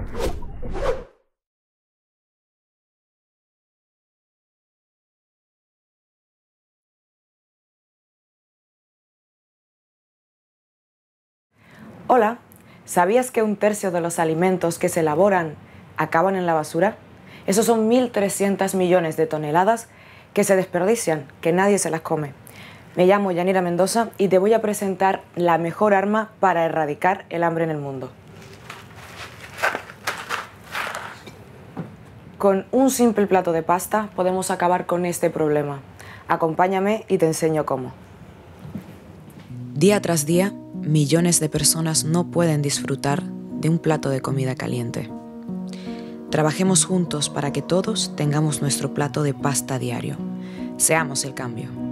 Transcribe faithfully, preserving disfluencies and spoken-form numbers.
Hola, ¿sabías que un tercio de los alimentos que se elaboran acaban en la basura? Esos son mil trescientos millones de toneladas que se desperdician, que nadie se las come. Me llamo Yanira Mendoza y te voy a presentar la mejor arma para erradicar el hambre en el mundo. Con un simple plato de pasta podemos acabar con este problema. Acompáñame y te enseño cómo. Día tras día, millones de personas no pueden disfrutar de un plato de comida caliente. Trabajemos juntos para que todos tengamos nuestro plato de pasta diario. Seamos el cambio.